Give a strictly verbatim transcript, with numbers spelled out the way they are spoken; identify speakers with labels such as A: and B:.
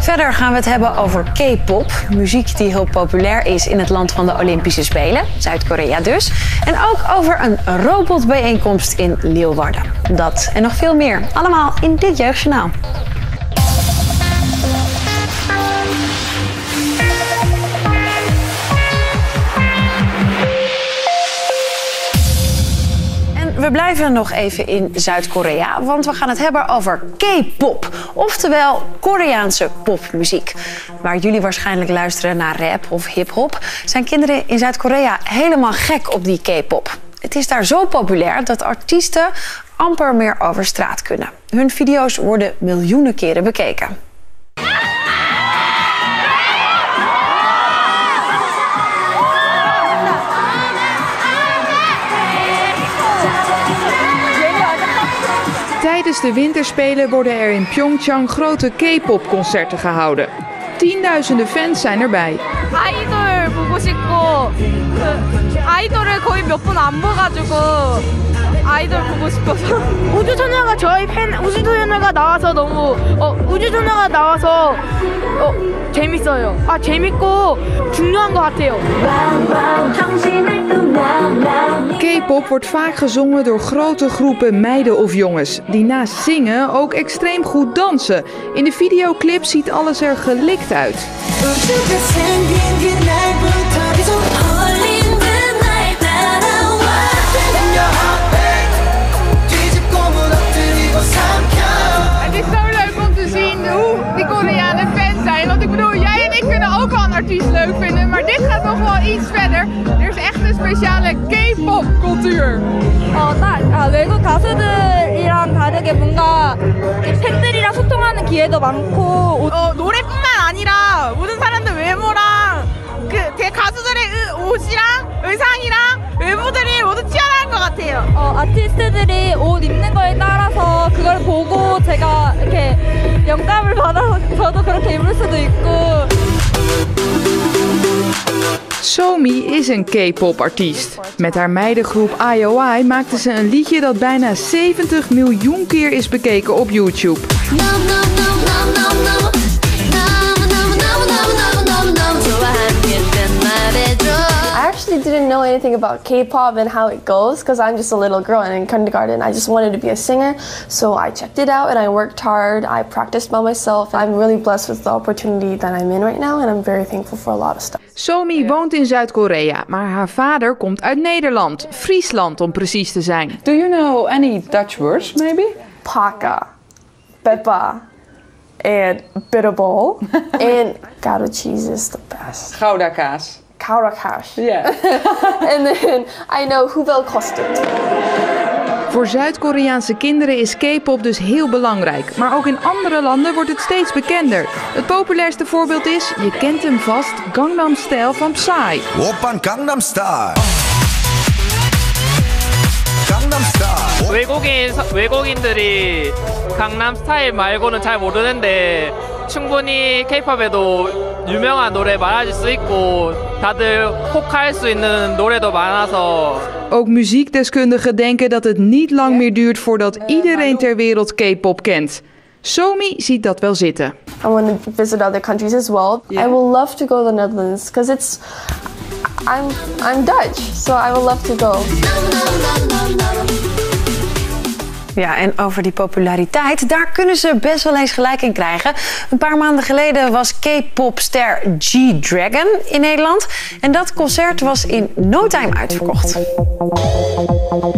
A: Verder gaan we het hebben over K-pop, muziek die heel populair is in het land van de Olympische Spelen, Zuid-Korea dus. En ook over een robotbijeenkomst in Leeuwarden. Dat en nog veel meer, allemaal in dit Jeugdjournaal. We blijven nog even in Zuid-Korea, want we gaan het hebben over K-pop. Oftewel Koreaanse popmuziek. Waar jullie waarschijnlijk luisteren naar rap of hip-hop, zijn kinderen in Zuid-Korea helemaal gek op die K-pop. Het is daar zo populair dat artiesten amper meer over straat kunnen. Hun video's worden miljoenen keren bekeken.
B: Tijdens de winterspelen worden er in Pyeongchang grote K-pop-concerten gehouden. Tienduizenden fans zijn erbij.
C: 아이돌 보고 싶고 그 아이돌을 거의 몇 번 안 봐가지고 아이돌 보고 싶어서 우주소녀가 저희 팬 우주소녀가 나와서 너무 어 우주소녀가 나와서 어 재밌어요. 아 재밌고 중요한 것 같아요.
B: K-pop wordt vaak gezongen door grote groepen meiden of jongens die naast zingen ook extreem goed dansen. In de videoclip ziet alles er gelikt uit.
C: Het is zo leuk om te zien hoe die Koreanen fans zijn. Want ik bedoel, jij en ik kunnen ook wel een artiest leuk vinden, maar dit gaat nog wel iets verder. Er is echt een speciale K-pop cultuur.
D: 어, 딱 아, 외국 가수들이랑 다르게 뭔가 팬들이랑 소통하는 기회도 많고.
C: 어, 노래뿐만 아니라 모든 사람들 외모랑 그 대 가수들의 옷이랑 의상이랑 외모들이 모두 튀어나올 것 같아요.
D: 어, 아티스트들이 옷 입는 거에 따라서 그걸 보고 제가 이렇게 영감을 받아서 저도 그렇게 입을 수도 있고.
B: Somi is een K-pop-artiest. Met haar meidengroep I O I maakte ze een liedje dat bijna zeventig miljoen keer is bekeken op YouTube.
E: I actually didn't know anything about K-pop and how it goes because I'm just a little girl and in kindergarten I just wanted to be a singer, so I checked it out and I worked hard. I practiced by myself. I'm really blessed with the opportunity that I'm in right now and I'm very thankful for a lot of stuff.
B: Somi woont in Zuid-Korea, maar haar vader komt uit Nederland, Friesland om precies te zijn.
F: Do you know any Dutch words maybe?
E: Paka, Peppa, and bitterball, and Gouda cheese is the best.
F: Gouda kaas.
E: Gouda kaas.
F: Yeah.
E: And then I know hoeveel kost het.
B: Voor Zuid-Koreaanse kinderen is K-pop dus heel belangrijk. Maar ook in andere landen wordt het steeds bekender. Het populairste voorbeeld is, je kent hem vast, Gangnam Style van Psy.
G: Oppan Gangnam Style. Gangnam Style.
H: 외국인 외국인들이 강남 스타일 말고는 잘 모르는데 충분히 K-팝에도 유명한 노래 많아질 수 있고 다들 혹할 수 있는 노래도 많아서.
B: Ook muziekdeskundigen denken dat het niet lang meer duurt voordat iedereen ter wereld K-pop kent. Somi ziet dat wel zitten.
E: I want to visit other countries as well.
F: Yeah.
E: I will love to go to the Netherlands because it's I'm I'm Dutch, so I will love to go.
A: Ja, en over die populariteit, daar kunnen ze best wel eens gelijk in krijgen. Een paar maanden geleden was K-popster G-Dragon in Nederland. En dat concert was in no time uitverkocht.